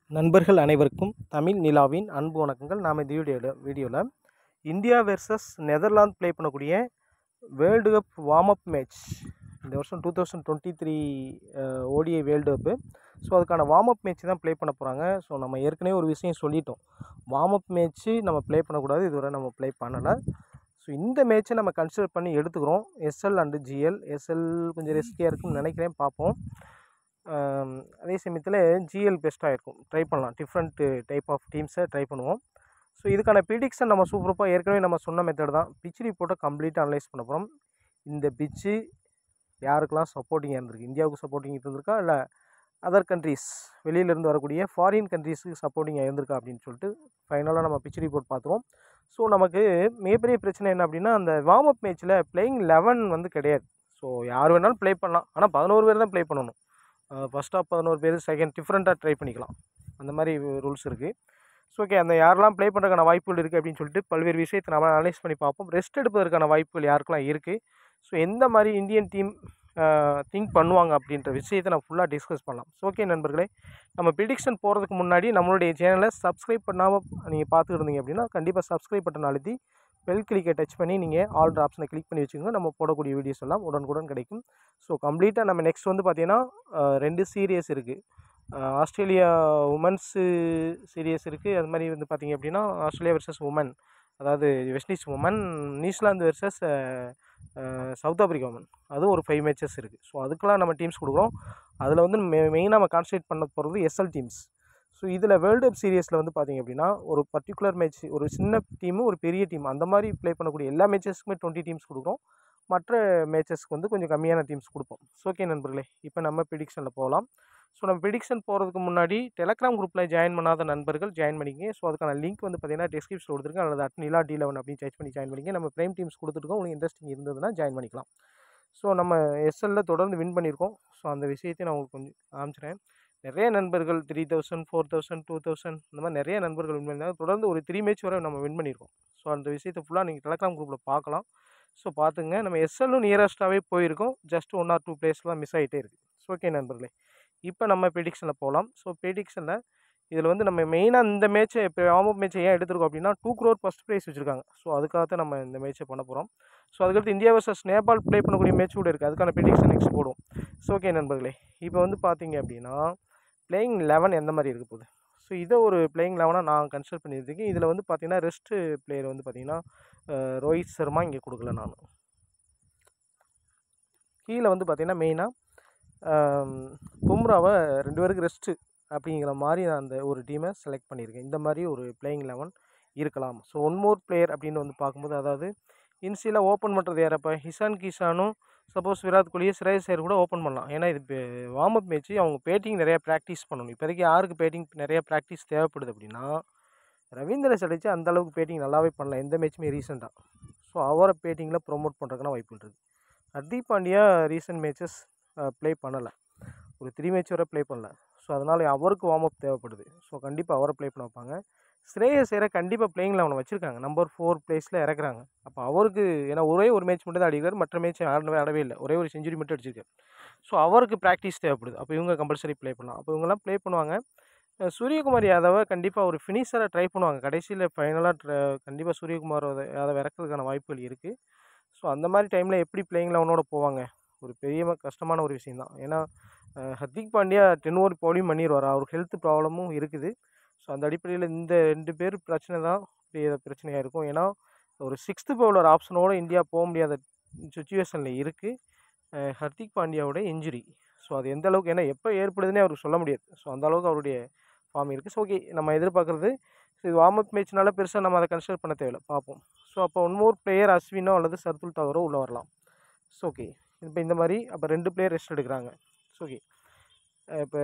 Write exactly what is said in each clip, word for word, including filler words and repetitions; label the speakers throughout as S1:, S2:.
S1: நண்பர்கள் அனைவருக்கும் தமிழ் நிலாவின் அன்பு வணக்கங்கள். நாம் இந்த வீடியோவில் வீடியோவில் இந்தியா வெர்சஸ் நெதர்லாந்து ப்ளே பண்ணக்கூடிய world cup warm up match இந்த வருஷம் two thousand twenty three ODI world cup. So அதுக்கான வார்ம் அப் மேட்ச் தான் ப்ளே பண்ண போகிறாங்க. ஸோ நம்ம ஏற்கனவே ஒரு விஷயம் சொல்லிட்டோம், வார்ம் அப் மேட்ச்சு நம்ம ப்ளே பண்ணக்கூடாது, இதுவரை நம்ம ப்ளே பண்ணலை. ஸோ இந்த மேட்ச்சை நம்ம கன்சிடர் பண்ணி எடுத்துக்கிறோம். SL and GL. எஸ்எல் கொஞ்சம் ரிஸ்கியாக இருக்குன்னு நினைக்கிறேன், பார்ப்போம். அதே சமயத்தில் ஜிஎல் பெஸ்ட்டாக இருக்கும், ட்ரை பண்ணலாம். டிஃப்ரெண்ட் டைப் ஆஃப் டீம்ஸை ட்ரை பண்ணுவோம். ஸோ இதுக்கான ப்ரிடிக்ஷன் நம்ம சூப்பராக ஏற்கனவே நம்ம சொன்ன மெத்தட் தான். பிச் ரிப்போர்ட்டை கம்ப்ளீட்டாக அனலைஸ் பண்ண போகிறோம். இந்த பிச்சு யாருக்கெல்லாம் சப்போர்ட்டிங்காக இருந்திருக்கு, இந்தியாவுக்கு சப்போர்ட்டிங் இருந்திருக்கா இல்லை அதர் கண்ட்ரீஸ் வெளியிலேருந்து வரக்கூடிய ஃபாரின் கண்ட்ரீஸுக்கு சப்போர்ட்டிங்காக இருந்திருக்கா அப்படின்னு சொல்லிட்டு ஃபைனலாக நம்ம பிச் ரிப்போர்ட் பார்த்துருவோம். ஸோ நமக்கு மிகப்பெரிய பிரச்சனை என்ன அப்படின்னா, அந்த வார்ம் அப் மேட்ச்சில் பிளேயிங் லெவன் வந்து கிடையாது. ஸோ யார் வேணாலும் ப்ளே பண்ணலாம், ஆனால் பதினோரு பேர் தான் ப்ளே பண்ணணும். ஃபஸ்ட் ஆஃப் பதினோரு பேர், செகண்ட் டிஃப்ரெண்ட்டாக ட்ரை பண்ணிக்கலாம், அந்த மாதிரி ரூல்ஸ் இருக்குது. ஸோ ஓகே, அந்த யாரெல்லாம் ப்ளே பண்ணுறதுக்கான வாய்ப்புகள் இருக்குது அப்படின்னு சொல்லிட்டு பல்வேறு விஷயத்தை நம்ம அனலைஸ் பண்ணி பார்ப்போம். ரெஸ்ட் எடுப்பதற்கான வாய்ப்புகள் யாருக்கெல்லாம் இருக்குது, ஸோ எந்த மாதிரி இந்தியன் டீம் திங்க் பண்ணுவாங்க அப்படின்ற விஷயத்தை நம்ம ஃபுல்லாக டிஸ்கஸ் பண்ணலாம். ஸோ ஓகே நண்பர்களே, நம்ம ப்ரிடிக்ஷன் போகிறதுக்கு முன்னாடி நம்மளுடைய சேனலை சப்ஸ்கிரைப் பண்ணாமல் நீங்கள் பார்த்துட்டு இருந்தீங்க அப்படின்னா கண்டிப்பாக சப்ஸ்கிரைப் பட்டன் அழுத்தி பெல் கிளிக்கை டச் பண்ணி நீங்கள் ஆல் ஆப்ஷனை கிளிக் பண்ணி வச்சுக்கோங்க. நம்ம போடக்கூடிய வீடியோஸ் எல்லாம் உடனுக்குடன் கிடைக்கும். ஸோ கம்ப்ளீட்டாக நம்ம நெக்ஸ்ட் வந்து பார்த்திங்கன்னா ரெண்டு சீரியஸ் இருக்குது. ஆஸ்திரேலியா உமன்ஸு சீரியஸ் இருக்குது. அது மாதிரி வந்து பார்த்திங்க அப்படின்னா ஆஸ்திரேலியா வெர்சஸ் உமன், அதாவது West Indies women, New Zealand versus South Africa women, அதுவும் ஒரு ஃபைவ் மேட்சஸ் இருக்குது. ஸோ அதுக்கெலாம் நம்ம டீம்ஸ் கொடுக்குறோம். அதில் வந்து மெ மெயினாக நம்ம கான்சன்ட்ரேட் பண்ண போகிறது எஸ்எல் டீம்ஸ். ஸோ இதில் வேர்ல்டு கப் சீரியஸில் வந்து பார்த்திங்க அப்படின்னா ஒரு பர்டிகுலர் மேட்ச், ஒரு சின்ன டீமு ஒரு பெரிய டீம், அந்த மாதிரி ப்ளே பண்ணக்கூடிய எல்லா மேட்சஸ்க்குமே டுவெண்ட்டி டீம்ஸ் கொடுக்குறோம். மற்ற மேட்சஸ்க்கு வந்து கொஞ்சம் கம்மியான டீம்ஸ் கொடுப்போம். ஸோ ஓகே நண்பர்களே, இப்போ நம்ம ப்ரிடிக்ஷனில் போகலாம். ஸோ நம்ம ப்ரிடிக்ஷன் போகிறதுக்கு முன்னாடி டெலகிராம் குரூப்பில் ஜாயின் பண்ணாத நண்பர்கள் ஜாயின் பண்ணிங்க. ஸோ அதுக்கான லிங்க் வந்து பார்த்திங்கன்னா டிஸ்கிரிப்ஷன் கொடுத்துருக்கேன், அல்லது அட் நிலா டி லெவன் அப்படின்னு சர்ச் பண்ணி ஜாயின் பண்ணிங்க. நம்ம ப்ரைம் டீம்ஸ் கொடுத்துருக்கோம், உங்களுக்கு இன்ட்ரெஸ்டிங் இருந்ததுன்னா ஜாயின் பண்ணிக்கலாம். ஸோ நம்ம எஸ்எல்ல தொடர்ந்து வின் பண்ணியிருக்கோம். ஸோ அந்த விஷயத்தையும் நான் உங்களுக்கு கொஞ்சம் காமிச்சிறேன். நிறைய நண்பர்கள் three thousand four thousand two thousand இந்த மாதிரி நிறைய நண்பர்கள் வின் பண்ணியிருந்தாங்க. தொடர்ந்து ஒரு த்ரீ மேட்ச் வரை நம்ம வின் பண்ணியிருக்கோம். ஸோ அந்த விஷயத்தை ஃபுல்லாக நீங்கள் டெலகிராம் குரூப்பில் பார்க்கலாம். ஸோ பார்த்துங்க, நம்ம எஸ்எல்லும் நியரஸ்ட்டாகவே போயிருக்கோம், ஜஸ்ட் ஒன் ஆர் டூ பிளேஸ்லாம் மிஸ் ஆகிட்டே இருக்குது. ஸோ ஓகே நண்பர்களே, இப்போ நம்ம ப்ரிடிக்ஷனில் போகலாம். ஸோ ப்ரிடிக்ஷனில் இதில் வந்து நம்ம மெயினாக இந்த மேட்ச்சை இப்போ வார்ம் அப் மேட்ச்சை ஏன் எடுத்துருக்கோம் அப்படின்னா டூ க்ரோர் ஃபஸ்ட் ப்ரைஸ் வச்சுருக்காங்க. ஸோ அதுக்காக நம்ம இந்த மேட்ச்சை பண்ண போகிறோம். ஸோ அதுக்கடுத்து இந்தியா வர்சஸ் நேபாள் ப்ளே பண்ணக்கூடிய மேட்ச் கூட இருக்குது, அதுக்கான ப்ரிடிக்ஷன் நெக்ஸ்ட் போடுவோம். ஸோ ஓகே நண்பர்களே, இப்போ வந்து பார்த்தீங்க அப்படின்னா பிளேயிங் லெவன் எந்த மாதிரி இருக்க போகுது. ஸோ இதை ஒரு பிளேயிங் லெவனாக நான் கன்சிடர் பண்ணியிருக்கேன். இதில் வந்து பார்த்திங்கன்னா ரெஸ்ட்டு பிளேயர் வந்து பார்த்திங்கன்னா ரோஹித் சர்மா இங்கே கொடுக்கல. நான் கீழே வந்து பார்த்திங்கன்னா மெயினாக பும்ராவை ரெண்டு பேருக்கு ரெஸ்ட்டு அப்படிங்கிற மாதிரி நான் அந்த ஒரு டீமை செலக்ட் பண்ணியிருக்கேன். இந்த மாதிரி ஒரு பிளேயிங் லெவன் இருக்கலாம். ஸோ ஒன் மோர் பிளேயர் அப்படின்னு வந்து பார்க்கும்போது, அதாவது இன்சியலாக ஓப்பன் பண்ணுறது யார், இப்போ ஹிஷான் கிஷானும் சப்போஸ் விராட் கோலியை ஸ்ரேயஸ் ஐயர் கூட ஓப்பன் பண்ணலாம். ஏன்னா இது இப்போ வார்ம் அப் மேட்ச்சு, அவங்க பேட்டிங் நிறையா ப்ராக்டிஸ் பண்ணணும். இப்போதைக்கு யாருக்கு பேட்டிங் நிறையா ப்ராக்டிஸ் தேவைப்படுது அப்படின்னா ரவீந்திர ஜடேஜா அந்த அளவுக்கு பேட்டிங் நல்லாவே பண்ணல எந்த மேட்சுமே ரீசெண்டாக. ஸோ அவரை பேட்டிங்கில் ப்ரொமோட் பண்ணுறதுக்கான வாய்ப்பு இருக்குது. Hardik Pandya recent matches play பண்ணலை, ஒரு த்ரீ மேட்ச் வரை ப்ளே பண்ணல. ஸோ அதனால் அவருக்கு வார்ம் அப் தேவைப்படுது. ஸோ கண்டிப்பாக அவரை ப்ளே பண்ண வைப்பாங்க. ஸ்ரேயஸ் ஐயரை கண்டிப்பாக பிளேயிங்கில் அவனை வச்சுருக்காங்க, நம்பர் ஃபோர் பிளேஸில் இறக்குறாங்க. அப்போ அவருக்கு, ஏன்னா ஒரே ஒரு மேட்ச் மட்டும் தான் அடிக்கிறார், மற்ற மேட்ச் ஆடவே ஆடவே இல்லை, ஒரே ஒரு செஞ்சுரி மட்டும் அடிச்சிருக்காரு. ஸோ அவருக்கு ப்ராக்டிஸ் தேவைப்படுது. அப்போ இவங்க கம்பல்சரி ப்ளே பண்ணலாம். அப்போ இவங்கெல்லாம் ப்ளே பண்ணுவாங்க. சூரியகுமார் யாதவை கண்டிப்பாக ஒரு ஃபினிஷராக ட்ரை பண்ணுவாங்க. கடைசியில் ஃபைனலாக கண்டிப்பாக சூரியகுமார் யாதவ் இறக்கிறதுக்கான வாய்ப்புகள் இருக்குது. ஸோ அந்த மாதிரி டைமில் எப்படி பிளேயிங்கில் அவனோட போவாங்க, ஒரு பெரிய கஷ்டமான ஒரு விஷயந்தான். ஏன்னா Hardik Pandya ten over bowling பண்ணிடுவார், அவருக்கு ஹெல்த் ப்ராப்ளமும் இருக்குது. ஸோ அந்த அடிப்படையில் இந்த ரெண்டு பேர் பிரச்சனை தான் பெரிய பிரச்சனையாக இருக்கும். ஏன்னா ஒரு சிக்ஸ்த்து பவுலர் ஆப்ஷனோடு இந்தியா போக முடியாத சுச்சுவேஷனில் இருக்குது ஹர்திக் பாண்டியாவோட இன்ஜுரி. ஸோ அது எந்த அளவுக்கு, ஏன்னா எப்போ ஏற்படுதுன்னே அவருக்கு சொல்ல முடியாது. ஸோ அந்த அளவுக்கு அவருடைய ஃபார்ம் இருக்குது. ஸோ ஓகே, நம்ம எதிர்பார்க்குறது இது வார்ம் அப் மேட்ச்னால பெருசாக நம்ம அதை கன்சிடர் பண்ண தேவையில்லை, பார்ப்போம். ஸோ அப்போ ஒன் மோர் பிளேயர் அஸ்வினோ அல்லது சர்துல் தாக்கூரோ உள்ளே வரலாம். ஸோ ஓகே, இப்போ இந்த மாதிரி அப்போ ரெண்டு பிளேயர் ரெஸ்ட் எடுக்கிறாங்க. ஸோ ஓகே, இப்போ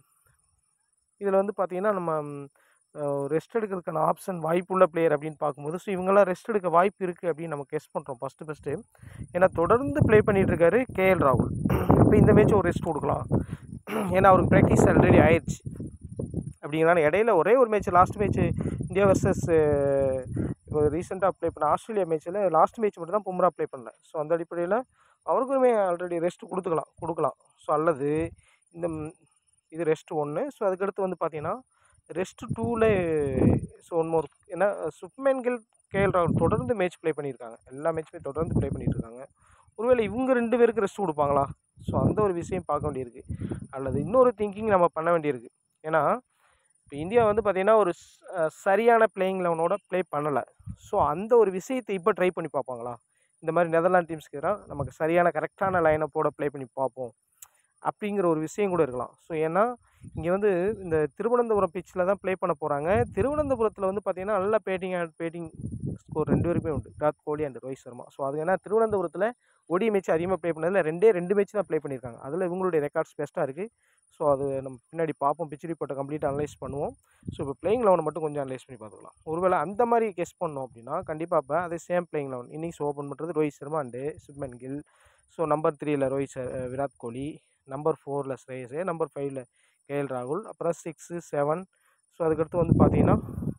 S1: இதில் வந்து பார்த்திங்கன்னா நம்ம ரெஸ்ட் எடுக்கிறதுக்கான ஆப்ஷன் வாய்ப்புள்ள பிளேயர் அப்படின்னு பார்க்கும்போது, ஸோ இவங்கெல்லாம் ரெஸ்ட் எடுக்க வாய்ப்பு இருக்குது அப்படின்னு நம்ம கெஸ் பண்ணுறோம் ஃபஸ்ட்டு ஃபஸ்ட்டு. ஏன்னா தொடர்ந்து ப்ளே பண்ணிகிட்ருக்காரு கேஎல் ராகுல். இப்போ இந்த மேட்ச் ஒரு ரெஸ்ட் கொடுக்கலாம், ஏன்னா அவருக்கு ப்ராக்டிஸ் ஆல்ரெடி ஆயிடுச்சு. அப்படிங்கிறனால இடையில ஒரே ஒரு match, last match India versus இப்போ ரீசெண்டாக ப்ளே பண்ண ஆஸ்திரேலியா மேட்ச்சில் லாஸ்ட் மேட்ச் மட்டும் தான் பும்ரா ப்ளே பண்ணல. ஸோ அந்த அடிப்படையில் அவருக்குமே ஆல்ரெடி ரெஸ்ட் கொடுத்துக்கலாம் கொடுக்கலாம் ஸோ அல்லது இந்த இது ரெஸ்ட் ஒன்று. ஸோ அதுக்கடுத்து வந்து பார்த்திங்கன்னா ரெஸ்ட் டூவில் ஸோ ஒன் மோர் ஏன்னா சுப்மன் கில் கேஎல் ராகுல் தொடர்ந்து மேட்ச் ப்ளே பண்ணியிருக்காங்க, எல்லா மேட்ச்சுமே தொடர்ந்து ப்ளே பண்ணிட்டு இருக்காங்க. ஒருவேளை இவங்க ரெண்டு பேருக்கு ரெஸ்ட் கொடுப்பாங்களா? ஸோ அந்த ஒரு விஷயம் பார்க்க வேண்டியிருக்கு. அல்லது இன்னொரு திங்கிங் நம்ம பண்ண வேண்டியிருக்கு. ஏன்னா இப்போ இந்தியா வந்து பார்த்திங்கன்னா ஒரு சரியான பிளேயிங் லெவனோட ப்ளே பண்ணலை. ஸோ அந்த ஒரு விஷயத்தை இப்போ ட்ரை பண்ணி பார்ப்பாங்களா? இந்த மாதிரி நெதர்லாந்து டீம்ஸ்க்கு எதிராக நமக்கு சரியான கரெக்டான லைனப்போட ப்ளே பண்ணி பார்ப்போம் அப்படிங்கிற ஒரு விஷயம் கூட இருக்கலாம். ஸோ ஏன்னா இங்கே வந்து இந்த திருவனந்தபுரம் பிச்சில் தான் ப்ளே பண்ண போகிறாங்க. திருவனந்தபுரத்தில் வந்து பார்த்திங்கன்னா நல்ல பேட்டிங் பேட்டிங் ஸ்கோர் ரெண்டு பேருக்குமே உண்டு, விராட் கோலி அண்ட் ரோஹித் சர்மா. ஸோ அது ஏன்னா திருவனந்தபுரத்தில் ஓடிஐ மேட்ச் அதிகமாக ப்ளே பண்ணதில் ரெண்டே ரெண்டு மேட்ச் தான் ப்ளே பண்ணியிருக்காங்க. அதில் இவங்களுடைய ரெக்கார்ட்ஸ் பெஸ்ட்டாக இருக்குது. ஸோ அது நம்ம பின்னாடி பார்ப்போம், பிச் ரிப்போர்ட்டை கம்ப்ளீட்டாக அனலைஸ் பண்ணுவோம். ஸோ இப்போ பிளேயிங் லெவனை மட்டும் கொஞ்சம் அனலைஸ் பண்ணி பார்த்துக்கலாம். ஒருவேளை அந்த மாதிரி கெஸ் பண்ணோம் அப்படின்னா கண்டிப்பாக இப்போ அதே same playing eleven innings open பண்ணுறது Rohit Sharma and Shubman Gill. So number த்ரீயில் ரோஹித் விராட் கோலி, நம்பர் ஃபோரில் ஸ்ரேயஸ், நம்பர் ஃபைவ்ல கேஎல் ராகுல், அப்புறம் சிக்ஸு செவன். ஸோ அதுக்கடுத்து வந்து பார்த்தீங்கன்னா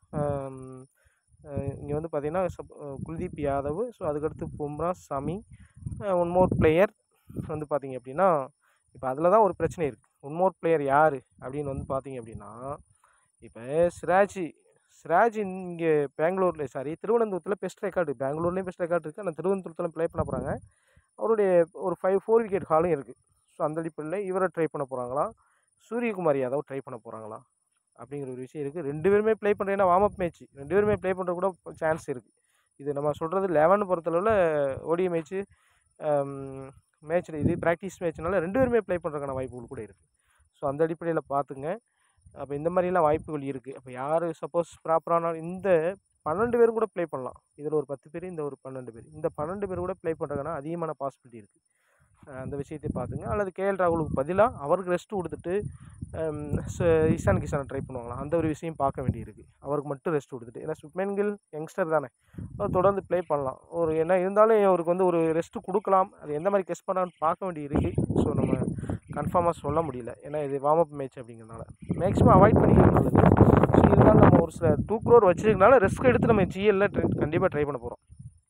S1: இங்கே வந்து பார்த்தீங்கன்னா குல்தீப் யாதவ். ஸோ அதுக்கடுத்து Bumrah, Shami, one more player வந்து பார்த்தீங்க அப்படின்னா இப்போ அதில் தான் ஒரு பிரச்சனை இருக்குது. ஒன் மோர் பிளேயர் யார் அப்படின்னு வந்து பார்த்தீங்க அப்படின்னா இப்போ சிராஜி சிராஜ் இங்கே பெங்களூரில் சாரி திருவனந்தபுரத்தில் பெஸ்ட் ரெக்கார்டு, பெங்களூர்லேயும் பெஸ்ட் ரெக்கார்டு இருக்குது. ஆனால் திருவனந்தபுரத்தில் ப்ளே பண்ண போகிறாங்க. அவருடைய ஒரு ஃபைவ் ஃபோர் விக்கெட் ஹாலும் இருக்குது. ஸோ அந்த அடிப்படையில் இவரை ட்ரை பண்ண போகிறாங்களா, சூரியகுமார் யாதவ் ட்ரை பண்ண போகிறாங்களா அப்படிங்கிற ஒரு விஷயம் இருக்குது. ரெண்டு பேருமே ப்ளே பண்ணுறேன்னா வார்ம் அப் மேட்ச், ரெண்டு பேருமே ப்ளே பண்ணுற கூட சான்ஸ் இருக்குது. இது நம்ம சொல்கிறது லெவன் பொறுத்தளவில் ஓடிஐ மேட்ச்சு மேட்ச்சில் இது ப்ராக்டிஸ் மேட்ச்னால ரெண்டு பேருமே ப்ளே பண்ணுறதுக்கான வாய்ப்புகள் கூட இருக்குது. ஸோ அந்த அடிப்படையில் பார்த்துங்க. அப்போ இந்த மாதிரிலாம் வாய்ப்புகள் இருக்குது. அப்போ யார் சப்போஸ் ப்ராப்பரான இந்த பன்னெண்டு பேரும் கூட ப்ளே பண்ணலாம். இதில் ஒரு பத்து பேர், இந்த ஒரு பன்னெண்டு பேர், இந்த பன்னெண்டு பேர் கூட ப்ளே பண்ணுறதுக்கான அதிகமான பாசிபிலிட்டி இருக்குது. அந்த விஷயத்தை பார்த்துங்க. அல்லது கேஎல் ராகுலுக்கு பதிலாக அவருக்கு ரெஸ்ட் கொடுத்துட்டு இஷான் கிஷானை ட்ரை பண்ணுவாங்களா, அந்த ஒரு விஷயம் பார்க்க வேண்டியிருக்கு. அவருக்கு மட்டும் ரெஸ்ட் கொடுத்துட்டு, ஏன்னா சுப்மன் கில் யங்ஸ்டர் தானே, அவர் தொடர்ந்து ப்ளே பண்ணலாம். ஒரு என்ன இருந்தாலும் அவருக்கு வந்து ஒரு ரெஸ்ட் கொடுக்கலாம். அது எந்த மாதிரி கெஸ் பண்ணான்னு பார்க்க வேண்டியிருக்கு. ஸோ நம்ம கன்ஃபார்மாக சொல்ல முடியல, ஏன்னா இது வார்ம் அப் மேட்ச் அப்படிங்கிறதுனால மேக்ஸிமம் அவாய்ட் பண்ணிக்கிறது நல்லது. ஸோ இருந்தாலும் நம்ம ஒரு சில டூ க்ரோர் வச்சுருக்கனால ரிஸ்க் எடுத்து நம்ம ஜிஎல்ல ட்ரை கண்டிப்பாக ட்ரை பண்ண போகிறோம்.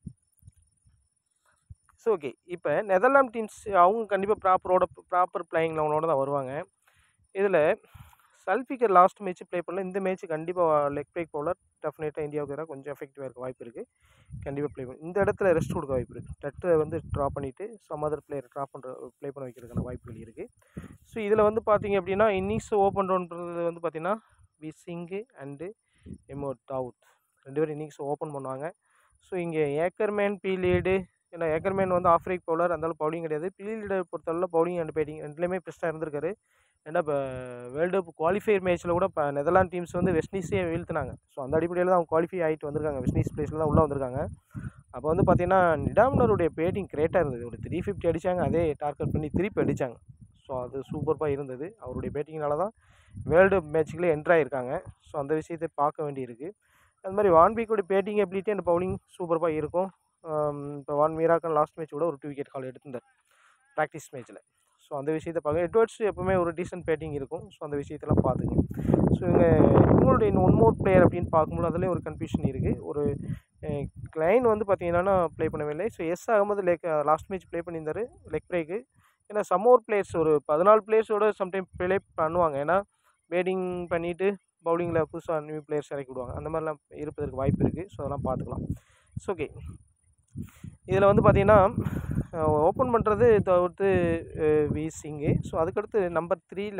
S1: ஸோ ஓகே, இப்போ நெதர்லாந்து டீம்ஸ் அவங்க கண்டிப்பாக ப்ராப்பரோட ப்ராப்பர் பிளேயிங் லெவனோட தான் வருவாங்க. இதில் சல்ஃபிகர் லாஸ்ட் மேட்ச் ப்ளே பண்ணல. இந்த மேட்ச் கண்டிப்பாக லெக் பிரேக் பவுலர் டெஃபினட்டாக இந்தியாவுக்கு எதிராக கொஞ்சம் எஃபெக்டிவாக இருக்க வாய்ப்பு இருக்குது. கண்டிப்பாக ப்ளே பண்ணி இந்த இடத்துல ரெஸ்ட் கொடுக்க வாய்ப்பு இருக்குது. டட்டை வந்து ட்ரா பண்ணிவிட்டு சம் அதர் பிளேயர் ட்ரா பண்ணுற ப்ளே பண்ண வைக்கிறதுக்கான வாய்ப்புகள் இருக்குது. ஸோ இதில் வந்து பார்த்தீங்க அப்படின்னா இன்னிங்ஸ் ஓப்பன் ரவுண்ட்றது வந்து பார்த்தீங்கன்னா வி சிங்கு அண்டு எமோ டவுட் ரெண்டு பேரும் இன்னிங்ஸ் ஓப்பன் பண்ணுவாங்க. ஸோ இங்கே ஏக்கர்மேன் பீலீடு, ஏன்னா ஏக்கர்மேன் வந்து ஆஃப் பிரேக் பவுலர், அந்தாலும் பவுலிங் கிடையாது. பீலீடை பொறுத்தளவில் பவுலிங் அண்ட் பேட்டிங் ரெண்டுலேயுமே பெஸ்ட்டாக இருந்திருக்காரு. ஏன்னா இப்போ வேர்ல்டு கப் குவாலிஃபையர் மேட்ச்சில் கூட இப்போ நெதர்லாந்து டீம்ஸ் வந்து வெஸ்ட் இண்டீஸே வீழ்த்தினாங்க. ஸோ அந்த அடிப்படையில் தான் அவங்க குவாலிஃபை ஆகிட்டு வந்திருக்காங்க, வெஸ்ட் இண்டீஸ் பிளேஸில் தான் உள்ளே வந்திருக்காங்க. அப்போ வந்து பார்த்தீங்கன்னா நிடாமனருடைய பேட்டிங் கிரேட்டாக இருந்தது. ஒரு த்ரீ ஃபிஃப்டி அடித்தாங்க, அதே டார்கெட் பண்ணி திருப்பி அடித்தாங்க. ஸோ அது சூப்பராக இருந்தது. அவருடைய பேட்டிங்னால தான் வேர்ல்டு கப் மேட்ச்சுகளே என்ட்ராயிருக்காங்க. ஸோ அந்த விஷயத்தை பார்க்க வேண்டியிருக்கு. அது மாதிரி வான்பிக்கோடைய பேட்டிங் எபிலிட்டி அண்ட் பவுலிங் சூப்பராக இருக்கும். இப்போ வான் மீராக்கன் லாஸ்ட் மேட்ச் கூட ஒரு டூ விக்கெட் கால் எடுத்திருந்தார் ப்ராக்டிஸ் மேட்ச்சில். ஸோ அந்த விஷயத்தை பார்க்க எட்வர்ட்ஸ் எப்போவுமே ஒரு டீசென்ட் பேட்டிங் இருக்கும். ஸோ அந்த விஷயத்தெல்லாம் பார்த்துங்க. ஸோ இவங்க இவங்களுடைய இன்னும் ஒன் மோர் பிளேயர் அப்படின்னு பார்க்கும்போது அதுலேயும் ஒரு கன்ஃபியூஷன் இருக்குது. ஒரு கிளைன் வந்து பார்த்தீங்கன்னா ப்ளே பண்ணவே இல்லை. So S Ahmad leg last match play பண்ணியிருந்தார் லெக் பிரேக்கு. ஏன்னா சம் மோர் பிளேயர்ஸ் ஒரு பதினாலு பிளேயர்ஸோட சம்டைம் ப்ளே பண்ணுவாங்க. ஏன்னா பேட்டிங் பண்ணிவிட்டு பவுலிங்கில் புதுசாக நியூ பிளேயர்ஸ் இறக்கி விடுவாங்க. அந்த மாதிரிலாம் இருப்பதற்கு வாய்ப்பு இருக்குது. ஸோ அதெல்லாம் பார்த்துக்கலாம். ஸோ ஓகே, இதில் வந்து பார்த்திங்கன்னா ஓப்பன் பண்ணுறது தவிர்த்து வி சிங்கு. ஸோ அதுக்கடுத்து நம்பர் த்ரீயில்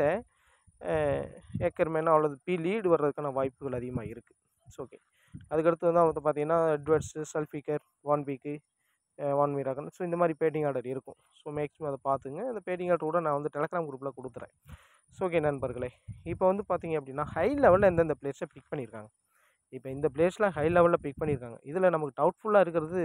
S1: ஏக்கர்மேன் அவ்வளோ பி லீடு வர்றதுக்கான வாய்ப்புகள் அதிகமாக இருக்குது. ஸோ ஓகே, அதுக்கடுத்து வந்து அவங்க பார்த்தீங்கன்னா எட்வர்ட்ஸு, சல்ஃபிகர், வான்பீக்கு, வான் மீராகன். ஸோ இந்த மாதிரி பேட்டிங் ஆர்டர் இருக்கும். ஸோ மேக்ஸிமம் அதை பார்த்துங்க. அந்த பேட்டிங் ஆர்டர் கூட நான் வந்து டெலகிராம் குரூப்பில் கொடுத்துறேன். ஸோ ஓகே நண்பர்களே, இப்போ வந்து பார்த்தீங்க அப்படின்னா ஹை லெவலில் எந்தெந்த பிளேயர்ஸை பிக் பண்ணியிருக்காங்க. இப்போ இந்த பிளேயர்ஸ்லாம் ஹை லெவலில் பிக் பண்ணியிருக்காங்க. இதில் நமக்கு டவுட்ஃபுல்லாக இருக்கிறது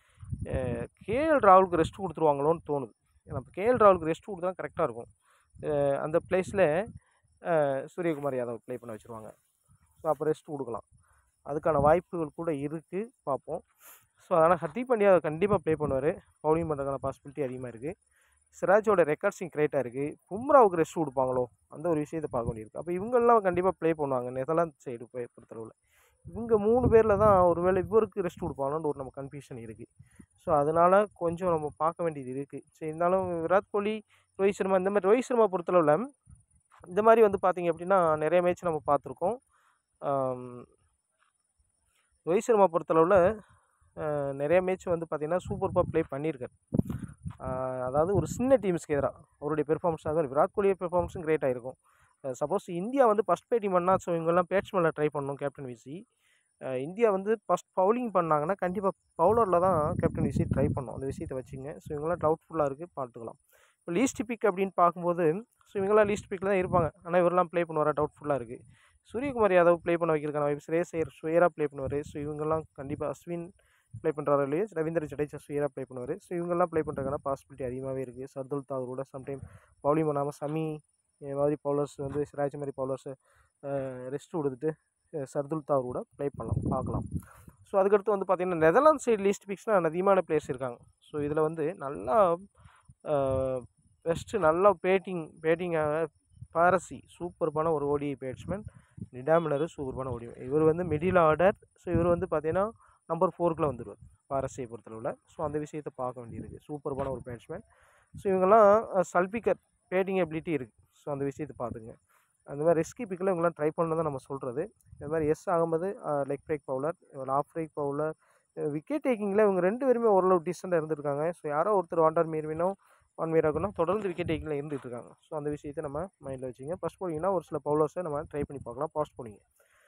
S1: கேஎல் ராகுலுக்கு ரெஸ்ட் கொடுத்துருவாங்களோன்னு தோணுது. ஏன்னா இப்போ கேஎல் ராகுலுக்கு ரெஸ்ட் கொடுத்தா கரெக்டாக இருக்கும். அந்த பிளேஸில் சூரியகுமார் யாதவ் ப்ளே பண்ண வச்சுருவாங்க. ஸோ அப்போ ரெஸ்ட் கொடுக்கலாம், அதுக்கான வாய்ப்புகள் கூட இருக்குது, பார்ப்போம். ஸோ அதனால் ஹர்திக் பாண்டியா கண்டிப்பாக ப்ளே பண்ணுவார். பவுலிங் பண்ணுறதுக்கான பாசிபிலிட்டி அதிகமாக இருக்குது. சிராஜோட ரெக்கார்ட்ஸிங் கிரேட்டாக இருக்குது. பும்ராவுக்கு ரெஸ்ட் கொடுப்பாங்களோ அந்த ஒரு விஷயத்தை பார்க்க வேண்டியிருக்கு. அப்போ இவங்கெல்லாம் கண்டிப்பாக ப்ளே பண்ணுவாங்க நெதர்லாந்து சைடு போய் பொறுத்தளவில். இவங்க மூணு பேரில் தான் ஒரு வேளை இவருக்கு ரெஸ்ட் கொடுப்பாங்கன்னு ஒரு நம்ம கன்ஃபியூஷன் இருக்குது. ஸோ அதனால் கொஞ்சம் நம்ம பார்க்க வேண்டியது இருக்குது. ஸோ இருந்தாலும் விராட் கோலி, ரோஹித் சர்மா, இந்த மாதிரி ரோஹித் சர்மா பொறுத்தளவில் இந்த மாதிரி வந்து பார்த்திங்க அப்படின்னா நிறைய மேட்ச் நம்ம பார்த்துருக்கோம். ரோஹித் சர்மா பொறுத்தளவில் நிறைய மேட்ச் வந்து பார்த்திங்கன்னா சூப்பராக ப்ளே பண்ணியிருக்காரு. அதாவது ஒரு சின்ன டீம்ஸ்க்கு எதிராக அவருடைய பெர்ஃபார்மன்ஸாக இருக்கும். விராட் கோலியோட பெர்ஃபார்மன்ஸும் கிரேட்டாக இருக்கும். சப்போஸ் இந்தியா வந்து ஃபஸ்ட் பேட்டிங் பண்ணால் ஸோ இவங்கெல்லாம் பேட்ஸ்மேனில் ட்ரை பண்ணணும் கேப்டன் விசி. இந்தியா வந்து ஃபஸ்ட் பவுலிங் பண்ணாங்கன்னா கண்டிப்பாக பவுலரில் தான் கேப்டன் விசி ட்ரை பண்ணணும். அந்த விஷயத்தை வச்சுங்க. ஸோ இவங்கெல்லாம் டவுட்ஃபுல்லாக இருக்குது, பார்த்துக்கலாம். இப்போ லீஸ்ட் பிக் அப்படின்னு பார்க்கும்போது ஸோ இவங்கெல்லாம் லீஸ்ட் பிக்கில் தான் இருப்பாங்க. ஆனால் இவரெல்லாம் ப்ளே பண்ணுவாரா டவுட்ஃபுல்லாக இருக்குது. சூரியகுமார் யாதவ் ப்ளே பண்ண வைக்கிறதுக்கான வாய்ப்பு, ஸ்ரேயஸ் ஐயர் சுயராக ப்ளே பண்ணுவார். ஸோ இவங்கெல்லாம் கண்டிப்பாக அஸ்வின் ப்ளே பண்ணுறாரு இல்லையா, ரவீந்திர ஜடேஜா சுயராக ப்ளே பண்ணுவார். ஸோ இவங்கெல்லாம் ப்ளே பண்ணுறதுக்கான பாசிபிலிட்டி அதிகமாகவே இருக்குது. சர்துல் தாகூரோட சம்டைம் பவுலிங் பண்ணாமல் சமி மாதிரி பவுலர்ஸ் வந்து சிராஜ் மாதிரி பவுலர்ஸை ரெஸ்ட் கொடுத்துட்டு சர்துல் தாகூரோட ப்ளே பண்ணலாம், பார்க்கலாம். ஸோ அதுக்கடுத்து வந்து பார்த்திங்கன்னா நெதர்லாந்து சைடு லீஸ்ட் பிக்ஸ்னால் அதிகமான பிளேயர்ஸ் இருக்காங்க. ஸோ இதில் வந்து நல்லா பெஸ்ட்டு நல்லா பேட்டிங் பேட்டிங்காக பாரசி சூப்பர்பான ஒரு ஓடிஐ பேட்ஸ்மேன். நிடாமினரு சூப்பர்பான ஓடிஐ. இவர் வந்து மிடில் ஆர்டர். ஸோ இவர் வந்து பார்த்திங்கன்னா நம்பர் ஃபோருக்குள்ளே வந்துடுவார் பாரசியை பொறுத்தளவில். ஸோ அந்த விஷயத்தை பார்க்க வேண்டியிருக்கு. சூப்பர்பான ஒரு பேட்ஸ்மேன். ஸோ இவங்கெல்லாம் சல்பிக்கர் பேட்டிங் எபிலிட்டி இருக்குது. ஸோ அந்த விஷயத்தை பார்த்துங்க. அந்த மாதிரி ரிஸ்கி பிக்கில் இவங்கெல்லாம் ட்ரை பண்ணணும் தான் நம்ம சொல்கிறது. இந்த மாதிரி எஸ் ஆகும்போது leg break bowler, off break bowler, wicket டேக்கிங்கில் இவங்க ரெண்டு பேருமே ஓரளவு டீசெண்டாக இருந்திருக்காங்க. ஸோ யாரோ ஒருத்தர் வாண்டர் மீர்வினோ ஒன் வீராகணும் தொடர்ந்து விக்கெட் டேக்கிங்கில் இருந்துகிட்டு இருக்காங்க. ஸோ அந்த விஷயத்தை நம்ம மைண்டில் வச்சுங்க. ஃபஸ்ட் போலிங்னா ஒரு சில பவுலர்ஸை நம்ம ட்ரை பண்ணி பார்க்கலாம் ஃபாஸ்ட் போலிங்க.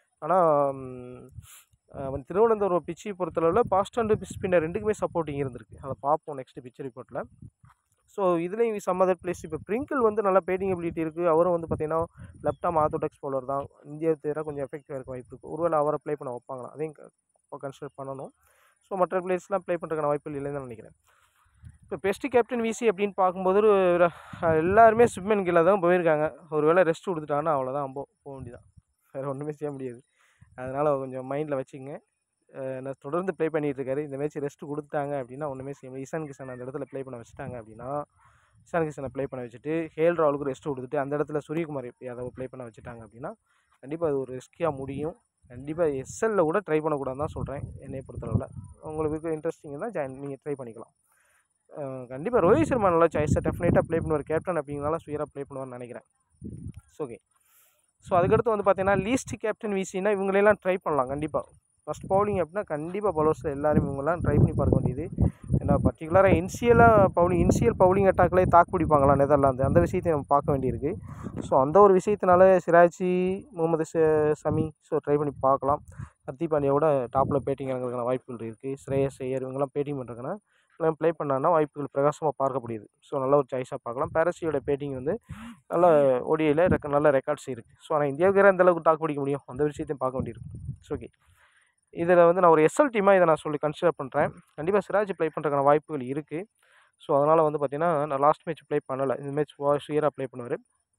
S1: ஆனால் திருவனந்தபுரம் பிச்சை பொறுத்தளவில் ஃபாஸ்ட் அண்ட் ஸ்பின்னர் ரெண்டுக்குமே சப்போர்ட்டிங் இருந்திருக்கு. அதை பார்ப்போம் நெக்ஸ்ட் பிச் ரிப்போர்ட்டில். ஸோ இதுலேயும் சம் அதர் பிளேஸ். இப்போ பிரிங்கிள் வந்து நல்லா பேட்டிங் எபிலிட்டி இருக்குது. அவரும் வந்து பார்த்திங்கன்னா லெஃப்ட் ஆம் ஆர்த்தோடாக்ஸ் பவுலர் தான். இந்தியாவுக்கு எதிராக கொஞ்சம் எஃபெக்டிவாக இருக்க வாய்ப்பு இருக்குது. ஒருவேளை அவரை ப்ளே பண்ண வைப்பாங்களா, அதையும் இப்போ கன்சிடர் பண்ணணும். ஸோ மற்ற பிளேயர்ஸ்லாம் ப்ளே பண்ணுறதுக்கான வாய்ப்புகள் இல்லைன்னு தான் நினைக்கிறேன். இப்போ பெஸ்ட்டு கேப்டன் விசி அப்படின்னு பார்க்கும்போது எல்லாருமே சுப்மன் கில்ல தான் போயிருக்காங்க. ஒரு வேளை ரெஸ்ட் கொடுத்துட்டாங்கன்னா அவ்வளோதான், அம்போ போக வேண்டியதான், வேறு ஒன்றுமே செய்ய முடியாது. அதனால் கொஞ்சம் மைண்டில் வச்சுங்க. நான் தொடர்ந்து ப்ளே பண்ணிகிட்ருக்காரு. இந்த மேட்ச் ரெஸ்ட் கொடுத்தாங்க அப்படின்னா ஒன்றுமே செய்ய முடியாது. இசான் கிஷன் அந்த இடத்துல ப்ளே பண்ண வச்சுட்டாங்க அப்படின்னா இசான் கிஷனை ப்ளே பண்ண வச்சுட்டு கேஎல் ராகுலுக்கு ரெஸ்ட் கொடுத்துட்டு அந்த இடத்துல சூரியகுமார் யாதவ் ப்ளே பண்ண வச்சுட்டாங்க அப்படின்னா கண்டிப்பாக அது ஒரு ரிஸ்கியாக முடியும். கண்டிப்பாக எஸ்எல்லில் கூட ட்ரை பண்ணக்கூடாதுன்னு தான் சொல்கிறேன் என்னை பொறுத்தளவில். உங்களுக்கு இன்ட்ரெஸ்டிங் தான் ஜாயின் நீங்கள் ட்ரை பண்ணிக்கலாம். கண்டிப்பாக ரோஹித் சர்மா நல்லா சாய்ஸாக டெஃபினட்டாக ப்ளே பண்ணுவார். கேப்டன் அப்படிங்கிறனால சுயராக ப்ளே பண்ணுவார்னு நினைக்கிறேன். ஓகே. ஸோ அதுக்கடுத்து வந்து பார்த்தீங்கன்னா லீஸ்ட் கேப்டன் விசினா இவங்களெல்லாம் ட்ரை பண்ணலாம் கண்டிப்பாக. ஃபஸ்ட் பவுலிங் அப்படின்னா கண்டிப்பாக பவுலர்ஸில் எல்லாரும் இவங்கெல்லாம் ட்ரை பண்ணி பார்க்க வேண்டியது. ஏன்னா பர்டிகுலராக இன்சியலாக பவுலிங் இன்சியல் பவுலிங் அட்டாக்லேயே தாக்கு பிடிப்பாங்களா நெதர்லாந்து, அந்த விஷயத்தை நம்ம பார்க்க வேண்டியிருக்கு. ஸோ அந்த ஒரு விஷயத்தினால சிராஜி, முகமது சமி ஸோ ட்ரை பண்ணி பார்க்கலாம். ஹர்திக் பாண்டியாவோட டாப்பில் பேட்டிங் இறங்குறதுக்கான வாய்ப்புகள் இருக்குது. ஸ்ரேயஸ் ஐயர் இவங்கெல்லாம் பேட்டிங் பண்ணுறதுக்கான ப்ளே பண்ணான்னா வாய்ப்புகள் பிரகாசமாக பார்க்கப்படுது. ஸோ நல்ல ஒரு சாய்ஸாக பார்க்கலாம். பாரசியோட பேட்டிங் வந்து நல்ல ஓடிஐயில் ரெக்க நல்ல ரெக்கார்ட்ஸ் இருக்குது. ஸோ ஆனால் இந்தியாவுக்கு வேறு அந்தளவுக்கு தாக்கு பிடிக்க முடியும், அந்த விஷயத்தையும் பார்க்க வேண்டியிருக்கு. So okay. இதில் வந்து நான் ஒரு எஸ்எல் டீமாக இதை நான் சொல்லி கன்சிடர் பண்ணுறேன். கண்டிப்பாக சிராஜ் ப்ளே பண்ணுறதுக்கான வாய்ப்புகள் இருக்குது. ஸோ அதனால் வந்து பார்த்திங்கன்னா நான் லாஸ்ட் மேட்ச் ப்ளே பண்ணலை. இந்த மேட்ச் சுயராக ப்ளே பண்ணுவார்.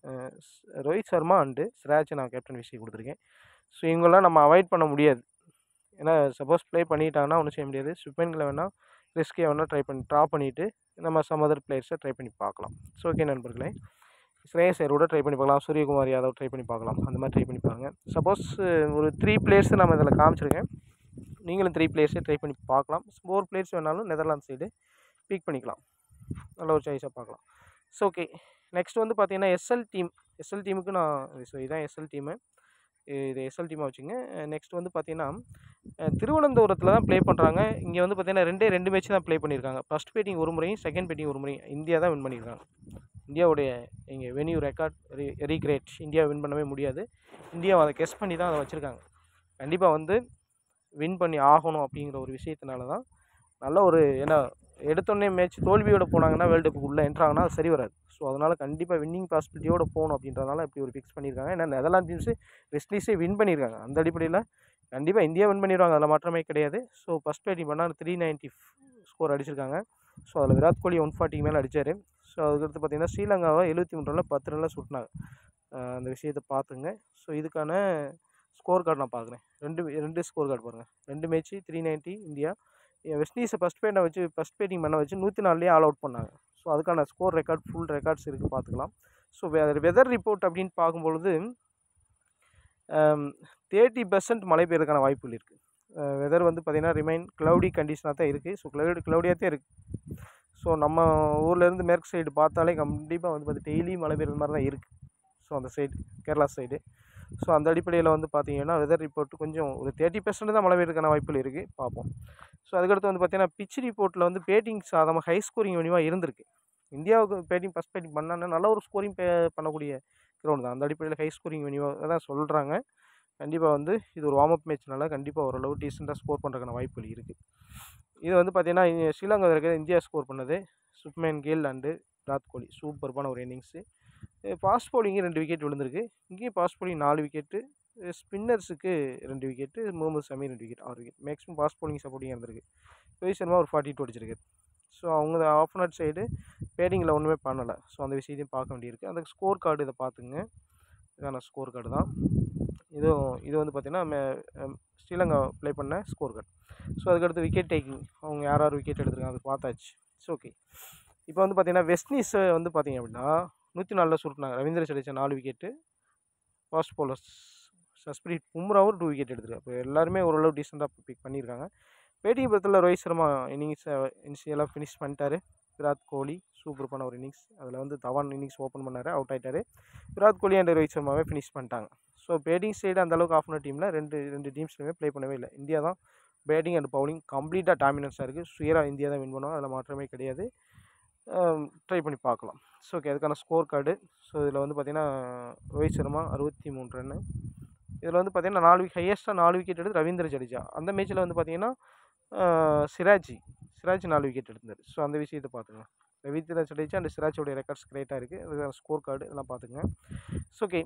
S1: ரோஹித் சர்மா அண்டு சிராஜ் நான் கேப்டன் விசி கொடுத்துருக்கேன். ஸோ இவங்கெல்லாம் நம்ம அவாய்ட் பண்ண முடியாது. ஏன்னா சப்போஸ் ப்ளே பண்ணிட்டாங்கன்னா ஒன்றும் செய்ய முடியாது. சுப்மன்கில் வேணால் ரிஸ்கே வேணால் ட்ரை பண்ணி ட்ரா பண்ணிவிட்டு நம்ம சம் அதர் பிளேயர்ஸை ட்ரை பண்ணி பார்க்கலாம். ஸோ ஓகே நண்பர்களே, ஸ்ரேயஸ் ஐயரோட ட்ரை பண்ணி பார்க்கலாம், சூரியகுமார் யாதவ் ட்ரை பண்ணி பார்க்கலாம். அந்த மாதிரி ட்ரை பண்ணி பாருங்க. சப்போஸ் ஒரு த்ரீ பிளேயர்ஸை நம்ம இதில் காமிச்சிருக்கேன். நீங்களும் த்ரீ பிளேயர்ஸே ட்ரை பண்ணி பார்க்கலாம். ஃபோர் பிளேயர்ஸ் வேணாலும் நெதர்லாந்து சைடு பிக் பண்ணிக்கலாம். நல்ல ஒரு சாய்ஸாக பார்க்கலாம். So okay. நெக்ஸ்ட் வந்து பார்த்தீங்கன்னா எஸ்எல் டீம். எஸ்எல் டீமுக்கு நான் ஸோ இதுதான் எஸ்எல் டீமு. இது எஸ்எல் டீமாக வச்சுங்க. நெக்ஸ்ட் வந்து பார்த்தீங்கன்னா திருவனந்தபுரத்தில் தான் ப்ளே பண்ணுறாங்க. இங்கே வந்து பார்த்தீங்கன்னா ரெண்டே ரெண்டு மேட்ச் தான் ப்ளே பண்ணியிருக்காங்க. ஃபஸ்ட் பேட்டிங் ஒரு முறையும் செகண்ட் பேட்டிங் ஒரு முறையும் இந்தியா தான் வின் பண்ணியிருக்காங்க. இந்தியாவுடைய இங்கே venue record very very great. India win பண்ணவே முடியாது. இந்தியா அதை கெஸ் பண்ணி தான் அதை வச்சுருக்காங்க. கண்டிப்பாக வந்து வின் பண்ணி ஆகணும் அப்படிங்கிற ஒரு விஷயத்தினால தான் நல்ல ஒரு ஏன்னா எடுத்தோடனே மேட்ச் தோல்வியோடு போனாங்கன்னா வேர்ல்டு கப்புக்கு உள்ளே என்ட்ராங்கன்னா அது சரி வராது. ஸோ அதனால் கண்டிப்பாக வின்னிங் பாசிபிலிட்டியோடு போகணும் அப்படின்றதுனால இப்படி ஒரு ஃபிக்ஸ் பண்ணியிருக்காங்க. ஏன்னா நெதர்லாந்து டீம்ஸு வெஸ்ட்லீஸே வின் பண்ணியிருக்காங்க. அந்த அடிப்படையில் கண்டிப்பாக இந்தியா வின் பண்ணிடுவாங்க, அதில் மாற்றமே கிடையாது. ஸோ ஃபஸ்ட் பேட்டிங் பண்ணால் த்ரீ நைன்ட்டி ஸ்கோர் அடிச்சிருக்காங்க. ஸோ அதில் விராட் கோலி ஒன் ஃபார்ட்டிக்கு மேலே அடித்தார். ஸோ அதுக்கடுத்து பார்த்திங்கன்னா ஸ்ரீலங்காவை எழுபத்தி மூணு ரனில் பத்து ரனில் சுட்டினாங்க. அந்த விஷயத்தை பார்த்துங்க. ஸோ இதுக்கான ஸ்கோர் கார்டு நான் பார்க்குறேன். ரெண்டு ரெண்டு ஸ்கோர் கார்டு பாருங்கள். ரெண்டு match three ninety India. West இண்டீஸை ஃபஸ்ட் பேட்டை வச்சு ஃபஸ்ட் பேட்டிங் பண்ண வச்சு நூற்றி நாலுலேயே ஆல் அவுட் பண்ணாங்க. ஸோ அதுக்கான ஸ்கோர் ரெக்கார்ட் ஃபுல் ரெக்கார்ட்ஸ் இருக்குது, பார்த்துக்கலாம். ஸோ வெதர் ரிப்போர்ட் அப்படின்னு பார்க்கும்பொழுது தேர்ட்டி பர்சன்ட் மழை பெய்யறதுக்கான வாய்ப்புகள் இருக்குது. வெதர் வந்து பார்த்திங்கன்னா ரிமைன் க்ளவுடி கண்டிஷனாக தான் இருக்குது. ஸோ க்ளவுடி க்ளவுடியாக தான் இருக்குது. ஸோ நம்ம ஊர்லேருந்து மேற்கு சைடு பார்த்தாலே கண்டிப்பாக வந்து பார்த்து டெய்லி மழை பெய்யுறது மாதிரி தான் இருக்குது. ஸோ அந்த சைடு கேரளா சைடு. ஸோ அந்த அடிப்படையில் வந்து பார்த்தீங்கன்னா வெதர் ரிப்போர்ட் கொஞ்சம் ஒரு தேர்ட்டி பர்சன்ட் தான் மழை பெய்யறதுக்கான வாய்ப்புகள் இருக்குது, பார்ப்போம். ஸோ அதுக்கடுத்து வந்து பார்த்தீங்கன்னா பிச் ரிப்போர்ட்டில் வந்து பேட்டிங் சாதமாக ஹை ஸ்கோரிங் வெனியூவாக இருந்திருக்கு. இந்தியாவுக்கு பேட்டிங் ஃபஸ்ட் பேட்டிங் பண்ணாங்கன்னா நல்ல ஒரு ஸ்கோரிங் பே பண்ணக்கூடிய கிரவுண்ட் தான். அந்த அடிப்படையில் ஹை ஸ்கோரிங் வெனியூவாக தான் சொல்கிறாங்க. கண்டிப்பாக வந்து இது ஒரு வார்ம் அப் மேட்ச்னால கண்டிப்பாக ஓரளவு டீசெண்டாக ஸ்கோர் பண்ணுறதுக்கான வாய்ப்புகள் இருக்குது. இது வந்து பார்த்தீங்கன்னா ஸ்ரீலங்கா இருக்கிற இந்தியா ஸ்கோர் பண்ணது சுப்மன் கில் அண்டு விராட் கோலி சூப்பர்பான ஒரு இன்னிங்ஸு. ஃபாஸ்ட் பவுலிங்கு ரெண்டு விக்கெட் விழுந்திருக்கு. இங்கேயும் ஃபாஸ்ட் பவுலிங் நாலு விக்கெட்டு, ஸ்பின்னர்ஸுக்கு ரெண்டு விக்கெட்டு, முகமது ஷமி ரெண்டு விக்கெட், ஆறு wicket. Maximum fast bowling supporting இருந்திருக்கு. ரோஹித் சர்மா ஒரு ஃபார்ட்டி டூ அடிச்சிருக்கு. ஸோ அவங்க ஆஃப் அன் சைடு பேட்டிங்கில் ஒன்றுமே பண்ணலை. ஸோ அந்த விஷயத்தையும் பார்க்க வேண்டியிருக்கு. அந்த ஸ்கோர் கார்டு இதை பார்த்துங்க, இதான ஸ்கோர் கார்டு தான் இதுவும். இது வந்து பார்த்திங்கன்னா ஸ்ரீலங்கா ப்ளே பண்ண ஸ்கோர் கார்டு. ஸோ அதுக்கடுத்து விக்கெட் டேக்கிங் அவங்க யார் யார் விக்கெட் எடுத்துருக்காங்க அது பார்த்தாச்சு. ஸோ ஓகே, இப்போ வந்து பார்த்திங்கன்னா வெஸ்ட் இண்டீஸை வந்து பார்த்திங்க அப்படின்னா நூற்றி நாலில் சுருட்டினாங்க. ரவீந்திர ஜடேஜா நாலு விக்கெட்டு, ஃபாஸ்ட் பவுலர்ஸ் சஸ்பிரீத் பும்ராவும் டூ விக்கெட் எடுத்துருக்கு. அப்போ எல்லாருமே ஓரளவு டீசெண்டாக பிக் பண்ணியிருக்காங்க. பேட்டிங் படத்தில் ரோஹித் சர்மா இன்னிங்ஸை இனிஷியலாக ஃபினிஷ் பண்ணிட்டாரு. விராட் கோலி சூப்பரான ஒரு இன்னிங்ஸ், அதில் வந்து தவான் இன்னிங்ஸ் ஓப்பன் பண்ணார், அவுட் ஆகிட்டார். விராட் கோலி அண்ட் ரோஹித் சர்மாவே ஃபினிஷ் பண்ணிட்டாங்க. ஸோ பேட்டிங் சைடு அந்தளவுக்கு ஆஃப் பண்ண டீமில் ரெண்டு ரெண்டு டீம்ஸ்லையுமே ப்ளே பண்ணவே இல்லை. இந்தியா தான் பேட்டிங் அண்ட் பவுலிங் கம்ப்ளீட்டாக டாமினன்ஸாக இருக்குது. சுயராக இந்தியா தான் வின் பண்ணுவோம், அதில் மாற்றமே கிடையாது. ட்ரை பண்ணி பார்க்கலாம். ஸோ ஓகே, அதுக்கான ஸ்கோர் கார்டு. ஸோ இதில் வந்து பார்த்திங்கன்னா ரோஹித் சர்மா அறுபத்தி மூணு ரன்னு. இதில் வந்து பார்த்திங்கன்னா நாலு ஹையஸ்ட்டாக நாலு விக்கெட் எடுத்து ரவீந்திர ஜடேஜா. அந்த மேட்ச்சில் வந்து பார்த்திங்கன்னா சிராஜி சிராஜ் நாலு விக்கெட் எடுத்தார். ஸோ அந்த விஷயத்தை பார்த்துங்க. ரவீந்திர ஜடேஜா அண்ட் சிராஜோடைய ரெக்கார்ட்ஸ் கிரேட்டாக இருக்குது. அதுக்கான ஸ்கோர் கார்டு எல்லாம் பார்த்துங்க. ஸோ ஓகே,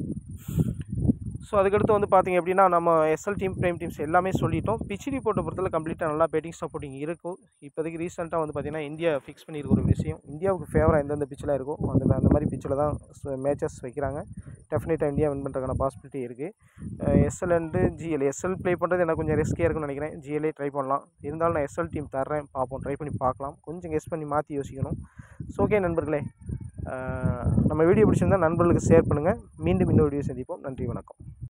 S1: ஸோ அதுக்கடுத்து வந்து பார்த்திங்க அப்படின்னா நம்ம எஸ்எல் டீம் பிரைம் டீம்ஸ் எல்லாமே சொல்லிட்டோம். பிச் ரிப்போர்ட்டை பொறுத்தவரை கம்ப்ளீட்டாக நல்லா பேட்டிங் சப்போர்ட்டிங் இருக்கும். இப்போதைக்கு ரீசெண்டாக வந்து பார்த்திங்கன்னா இந்தியா ஃபிக்ஸ் பண்ணியிருக்க ஒரு விஷயம், இந்தியாவுக்கு ஃபேவராக எந்தெந்த பிச்சில் இருக்கோ அந்த அந்த மாதிரி பிச்சில் தான் மேட்சஸ் வைக்கிறாங்க. டெஃபினட்டாக இந்தியா வின் பண்ணுறதுக்கான பாசிபிலிட்டி இருக்குது. SL and GL SL play பண்ணுறது எனக்கு கொஞ்சம் ரிஸ்கியாக இருக்குன்னு நினைக்கிறேன். ஜிஎல்ஏ ட்ரை பண்ணலாம். இருந்தாலும் நான் எஸ்எல் டீம் தர்றேன், பார்ப்போம், ட்ரை பண்ணி பார்க்கலாம். கொஞ்சம் கெஸ் பண்ணி மாற்றி யோசிக்கணும். ஸோ ஓகே நண்பர்களே, நம்ம வீடியோ பிடிச்சிருந்தால் நண்பர்களுக்கு ஷேர் பண்ணுங்கள். மீண்டும் இன்னொரு வீடியோ சந்திப்போம். நன்றி, வணக்கம்.